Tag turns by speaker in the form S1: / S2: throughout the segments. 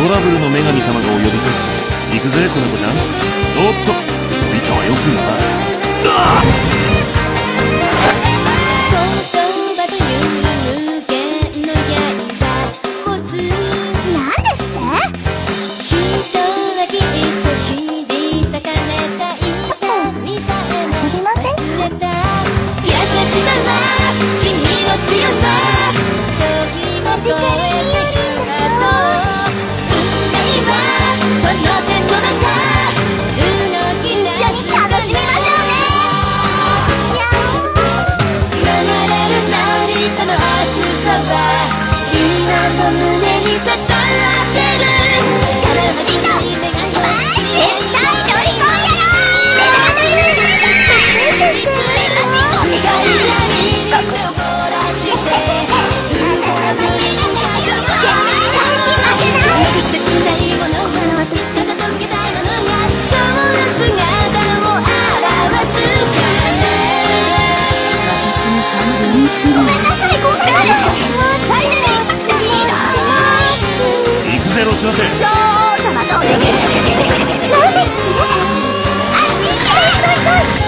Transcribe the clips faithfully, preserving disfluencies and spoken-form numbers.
S1: ラブルの女神様がお呼びか。行くぜ子猫ちゃん。おっと見たはよすんだな。ああ女王様と何ですって。あっち行け。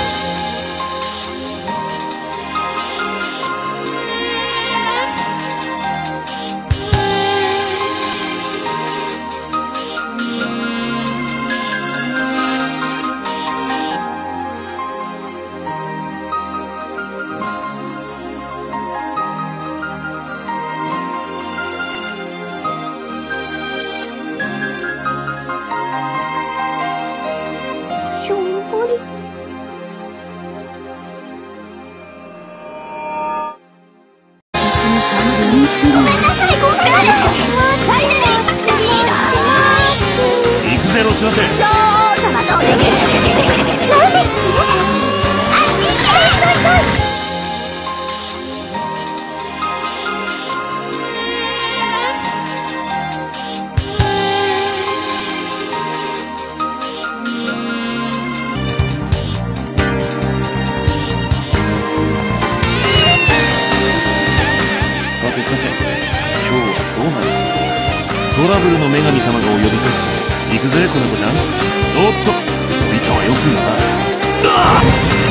S1: 女王様と何ですって。あっち行け。さてさて今日はどうなる。トラブルの女神様がお呼びか。行くぜ子猫ちゃん。おっと見たはよすんだな。ああ